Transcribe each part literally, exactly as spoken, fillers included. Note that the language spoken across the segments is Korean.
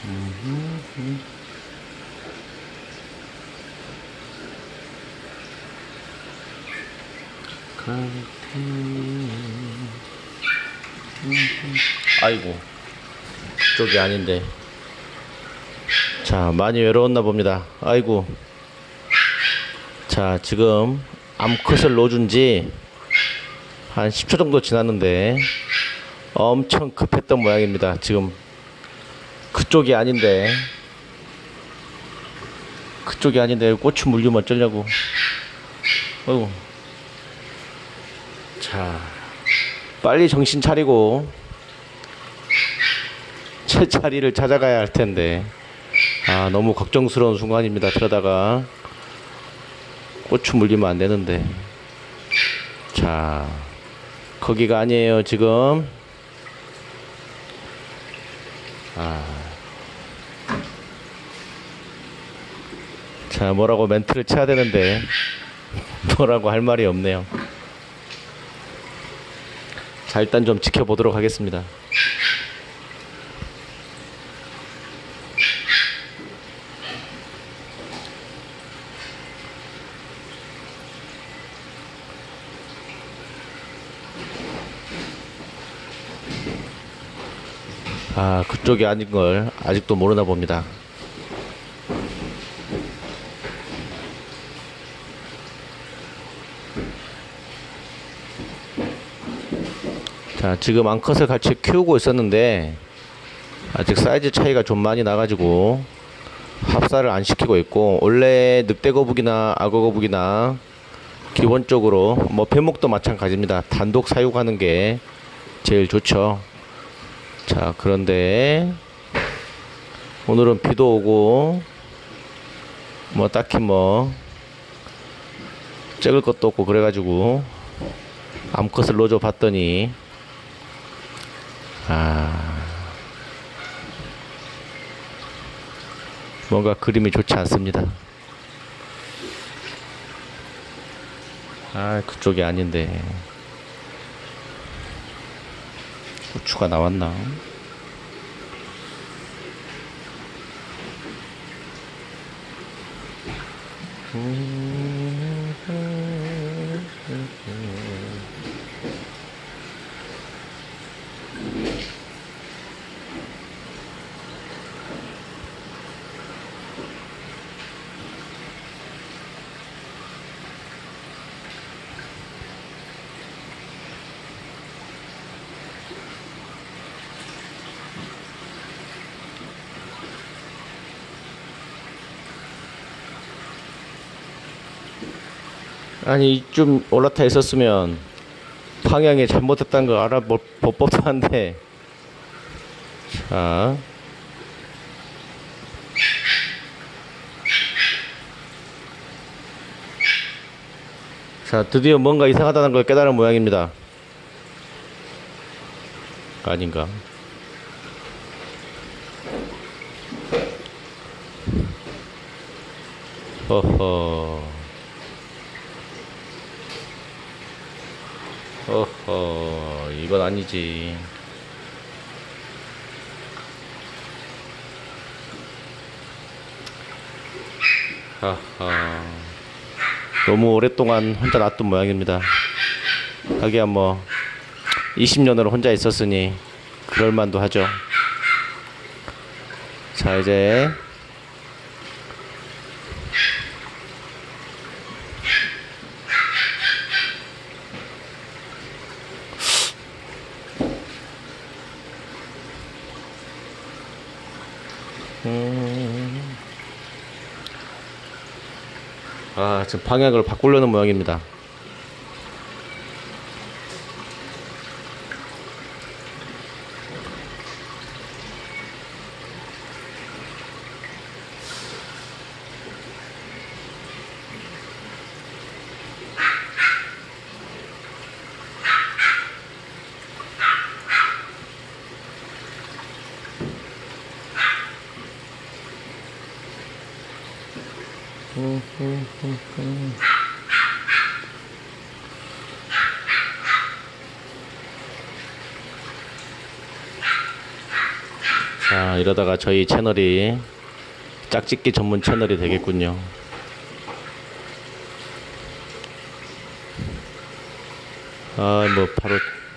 아이고, 그쪽이 아닌데. 자, 많이 외로웠나 봅니다. 아이고. 자, 지금 암컷을 놓아준 지 한 십 초 정도 지났는데 엄청 급했던 모양입니다. 지금 그쪽이 아닌데 그쪽이 아닌데 고추 물리면 어쩌려고. 어이구. 자, 빨리 정신 차리고 제 자리를 찾아가야 할 텐데. 아, 너무 걱정스러운 순간입니다. 그러다가 고추 물리면 안 되는데. 자, 거기가 아니에요 지금. 아, 자, 뭐라고 멘트를 쳐야 되는데 뭐라고 할 말이 없네요. 자, 일단 좀 지켜보도록 하겠습니다. 아, 그쪽이 아닌 걸 아직도 모르나 봅니다. 자, 지금 암컷을 같이 키우고 있었는데 아직 사이즈 차이가 좀 많이 나가지고 합사를 안 시키고 있고, 원래 늑대 거북이나 악어 거북이나 기본적으로 뭐 뱀목도 마찬가지입니다. 단독 사육하는 게 제일 좋죠. 자, 그런데 오늘은 비도 오고 뭐 딱히 뭐 찍을 것도 없고 그래가지고 암컷을 넣어줘 봤더니 아, 뭔가 그림이 좋지 않습니다. 아, 그쪽이 아닌데. 고추가 나왔나? 아니, 이쯤 올라타 있었으면 방향이 잘못됐다는 걸 알아볼 법도 한데. 자, 자, 드디어 뭔가 이상하다는 걸 깨달은 모양입니다. 아닌가? 허허. 어허, 이건 아니지. 하하, 너무 오랫동안 혼자 놔둔 모양입니다. 하기야 뭐 이십 년을 혼자 있었으니 그럴만도 하죠. 자, 이제 음... 아, 지금 방향을 바꾸려는 모양입니다. 음, 음, 음, 음. 자, 이러다가 저희 채널이 짝짓기 전문 채널이 되겠군요. 아, 뭐 바로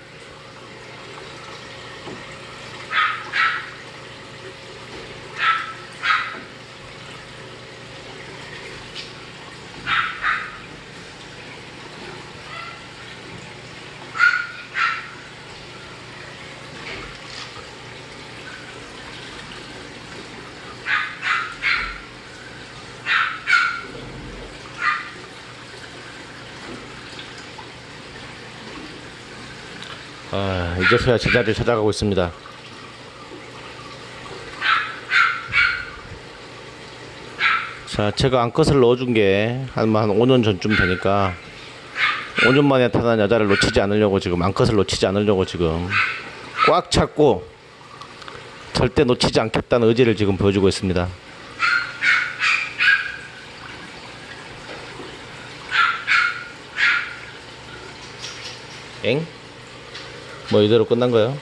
아, 이제서야 제자리를 찾아가고 있습니다. 자, 제가 암컷을 넣어준 게 한 한 오 년 전쯤 되니까 오 년 만에 태어난 여자를 놓치지 않으려고 지금 암컷을 놓치지 않으려고 지금 꽉 찾고 절대 놓치지 않겠다는 의지를 지금 보여주고 있습니다. 엥? 뭐 이대로 끝난 거예요?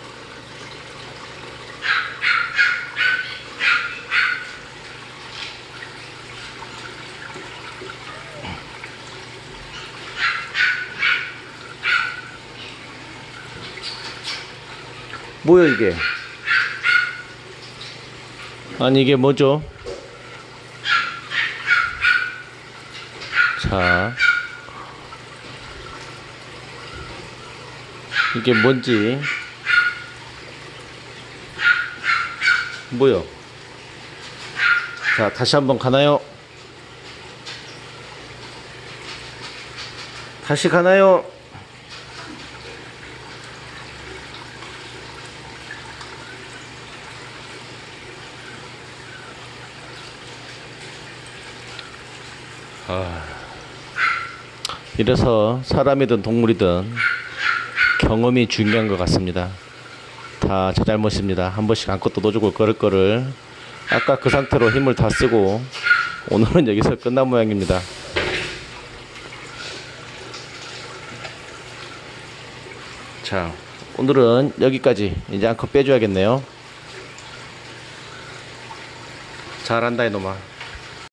뭐야 이게? 아니 이게 뭐죠? 자, 이게 뭔지 뭐요? 자, 다시 한번 가나요? 다시 가나요? 아, 이래서 사람이든 동물이든 경험이 중요한 것 같습니다. 다 제 잘못입니다. 한 번씩 안고또 넣어주고 그럴 거를 아까 그 상태로 힘을 다 쓰고 오늘은 여기서 끝난 모양입니다. 자, 오늘은 여기까지. 이제 안컷 빼줘야겠네요. 잘한다 이놈아.